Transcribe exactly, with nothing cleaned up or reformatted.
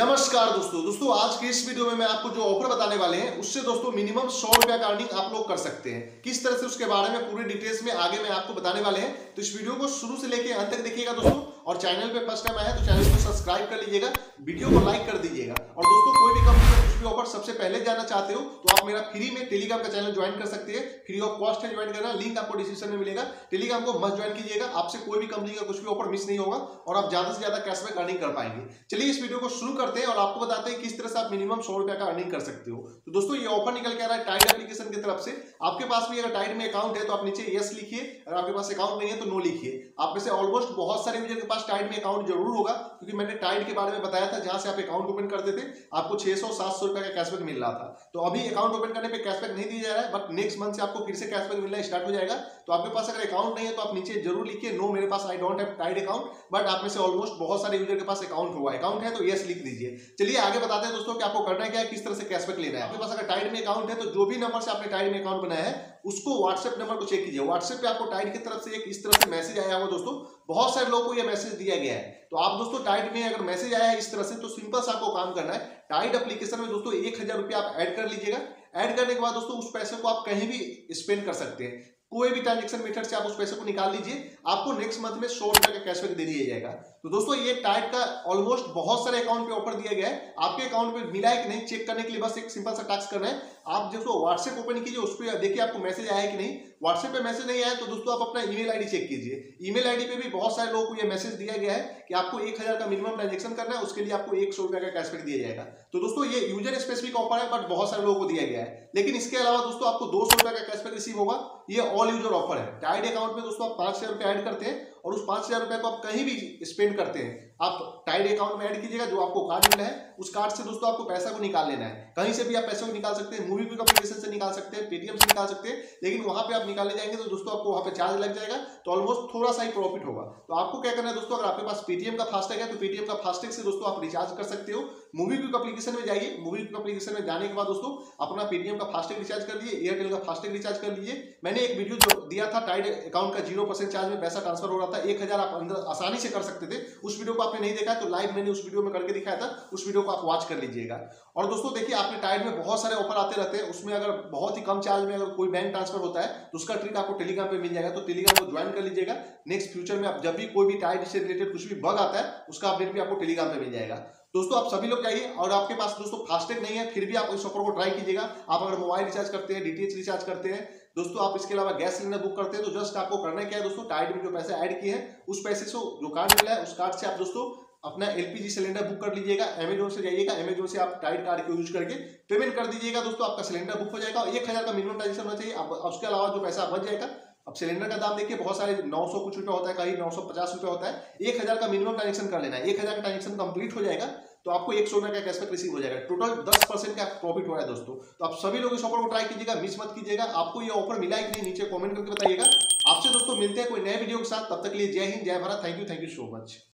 नमस्कार दोस्तों दोस्तों आज की इस वीडियो में मैं आपको जो ऑफर बताने वाले हैं उससे दोस्तों मिनिमम सौ रुपया का अर्निंग आप लोग कर सकते हैं। किस तरह से उसके बारे में पूरी डिटेल्स में आगे मैं आपको बताने वाले हैं, तो इस वीडियो को शुरू से लेकर अंत तक देखिएगा दोस्तों। और चैनल पे फर्स्ट टाइम आया तो चैनल को सब्सक्राइब कर लीजिएगा, वीडियो को लाइक कर दीजिएगा। और दोस्तों कोई भी कंपनी का कुछ भी ऑफर सबसे पहले जानना चाहते हो तो आप मेरा फ्री में टेलीग्राम का चैनल ज्वाइन कर सकते हैं। फ्री ऑफ कॉस्ट है ज्वाइन करना, लिंक आपको डिस्क्रिप्शन में मिलेगा। टेलीग्राम को मस्ट ज्वाइन कीजिएगा, आपसे कोई भी कंपनी का कुछ भी ऑफर मिस नहीं होगा और आप ज्यादा से ज्यादा कैशबैक अर्निंग कर पाएंगे। चलिए इस वीडियो को शुरू करते हैं और आपको बताते हैं किस तरह से आप मिनिमम सौ रुपया का अर्निंग कर सकते हो। तो दोस्तों ये ऑफर निकल के आ रहा है टाइड एप्लीकेशन की तरफ से। आपके पास भी अगर टाइड में अकाउंट है तो आप नीचे यस लिखिए, अगर आपके पास अकाउंट नहीं है तो नो लिखिए। आप में से ऑलमोस्ट बहुत सारे यूजर के पास टाइड में अकाउंट जरूर होगा, क्योंकि मैंने टाइड के बारे में बताया था जहां से आप अकाउंट ओपन करते थे आपको छह सौ सात सौ रुपए का कैशबैक मिल रहा था। तो अभी अकाउंट ओपन करने पे कैशबैक नहीं दिया जा रहा है, बट नेक्स्ट मंथ से आपको फिर से कैशबैक मिलना स्टार्ट हो जाएगा। तो आपके पास अगर अकाउंट नहीं है तो आप नीचे जरूर लिखिए नो मेरे पास I don't have Tide account, but आप में से ऑलमोस्ट बहुत सारे यूजर के पास अकाउंट हुआ अकाउंट है तो यस लिख दीजिए। चलिए आगे बताते हैं दोस्तों कि आपको करना है क्या है, किस तरह से कैशबैक लेना है। आपके पास अगर टाइड में अकाउंट है तो जो भी नंबर से आपने टाइड में अकाउंट बनाया है उसको व्हाट्सएप नंबर को चेक कीजिए। व्हाट्सएप पे आपको टाइड की तरफ से एक इस तरह से मैसेज आया होगा दोस्तों, बहुत सारे लोगों को ये मैसेज दिया गया है। तो आप दोस्तों टाइड में अगर मैसेज आया है इस तरह से तो सिंपल सा आपको काम करना है। टाइड एप्लीकेशन में दोस्तों एक हजार रुपया आप ऐड कर लीजिएगा। ऐड करने के बाद दोस्तों उस पैसे को आप कहीं भी स्पेंड कर सकते हैं, कोई भी ट्रांजेक्शन मेथड से आप उस पैसे को निकाल लीजिए। आपको नेक्स्ट मंथ में सौ रुपए का कैशबैक दे दिया जाएगा। तो दोस्तों ये टाइड का ऑलमोस्ट बहुत सारे अकाउंट पे ऑफर दिया गया है। आपके अकाउंट पे मिला है कि नहीं चेक करने के लिए बस एक सिंपल सा टास्क करना है। आप दोस्तों व्हाट्सएप ओपन कीजिए, उस पर देखिए आपको मैसेज आया है कि नहीं। व्हाट्सएप पे मैसेज नहीं आया तो दोस्तों आप अपना ईमेल आईडी चेक कीजिए। ईमेल आईडी पे भी बहुत सारे लोगों को ये मैसेज दिया गया है कि आपको एक हजार का मिनिमम ट्रांजेक्शन करना है, उसके लिए आपको एक सौ रुपए का कैशबैक दिया जाएगा। तो दोस्तों ये यूजर स्पेसिफिक ऑफर है, बट बहुत सारे लोगों को दिया गया है। लेकिन इसके अलावा दोस्तों आपको दो सौ रुपए का कैशबैक रिसीव होगा। ये ऑल यूजर ऑफर है। टाइड अकाउंट में दोस्तों आप पांच हजार रुपए ऐड करते हैं और उस पांच हजार रुपए को आप कहीं भी स्पेंड करते हैं, आप टाइड अकाउंट में ऐड कीजिएगा। जो आपको कार्ड मिला है उस कार्ड से दोस्तों आपको पैसा को निकाल लेना है। कहीं से भी आप पैसे को निकाल सकते हैं, मूवी क्विक एप्लीकेशन से निकाल सकते हैं, पेटीएम से निकाल सकते हैं। लेकिन वहां पे आप निकालने जाएंगे तो दोस्तों आपको वहां पे चार्ज लग जाएगा, तो ऑलमोस्ट थोड़ा सा ही प्रॉफिट होगा। तो आपको क्या करना है दोस्तों, अगर आपके पास पेटीएम का फास्टैग है तो पेटीएम का फास्टैग से दोस्तों आप रिचार्ज कर सकते हो। मूवी क्विक एप्लीकेशन में जाइए, मूवी क्विक एप्लीकेशन में जाने के बाद दोस्तों अपना पेटीएम का फास्टैग रिचार्ज कर लीजिए, एयरटेल का फास्टैग रिचार्ज कर लीजिए। मैंने एक वीडियो जो दिया था टाइड अकाउंट का जीरो परसेंट चार्ज में पैसा ट्रांसफर हो रहा था, एक हजार आप अंदर आसानी से कर सकते थे। उस वीडियो को आपने नहीं देखा तो लाइव मैंने उस वीडियो में करके दिखाया था, उस वीडियो को आप वॉच कर लीजिएगा। और दोस्तों देखिए आपने टाइड में बहुत सारे ऑफर आते रहते हैं, उसमें अगर बहुत ही कम चार्ज में अगर कोई बैंक ट्रांसफर होता है तो उसका ट्रिक आपको टेलीग्राम पे मिल जाएगा। तो टेलीग्राम को ज्वाइन कर लीजिएगा। नेक्स्ट फ्यूचर में आप जब भी कोई भी टाइड से रिलेटेड कुछ भी बग आता है उसका अपडेट भी आपको टेलीग्राम पे मिल जाएगा। दोस्तों आप सभी लोग जाइए, और आपके पास दोस्तों फास्टैग नहीं है फिर भी आप इस ऑफर को ट्राई कीजिएगा। आप अगर मोबाइल रिचार्ज करते हैं, डीटीएच रिचार्ज करते हैं दोस्तों, आप इसके अलावा गैस सिलेंडर बुक करते हैं, तो जस्ट आपको करना क्या है दोस्तों, टाइड में जो पैसे ऐड किए हैं उस पैसे से जो कार्ड मिला है उस कार्ड से आप दोस्तों अपना एलपीजी सिलेंडर बुक कर लीजिएगा। अमेजोन से जाइएगा, अमेजोन से आप टाइड कार्ड को यूज करके पेमेंट कर दीजिएगा दोस्तों, आपका सिलेंडर बुक हो जाएगा। और एक हजार का मिनिमम ट्रांजेक्शन होना चाहिए। अब उसके अलावा जो पैसा बच जाएगा, अब सिलेंडर का दाम देखिए बहुत सारे नौ सौ कुछ रुपया होता है, कहीं नौ सौ पचास रुपया होता है। एक हजार का मिनिमम ट्रांजेक्शन कर लेना है। एक हजार का ट्रांजेक्शन कंप्लीट हो जाएगा तो आपको एक सौ रुपए का कैशबैक रिसीव हो जाएगा। टोटल दस परसेंट का प्रॉफिट हो रहा है दोस्तों। तो आप सभी लोग इस ऑफर को ट्राई कीजिएगा, मिस मत कीजिएगा। आपको ये ऑफर मिला है कि नहीं नीचे कमेंट करके बताइएगा। आपसे दोस्तों मिलते हैं कोई नए वीडियो के साथ, तब तक के लिए जय हिंद जय Bharat. Thank you thank you so much.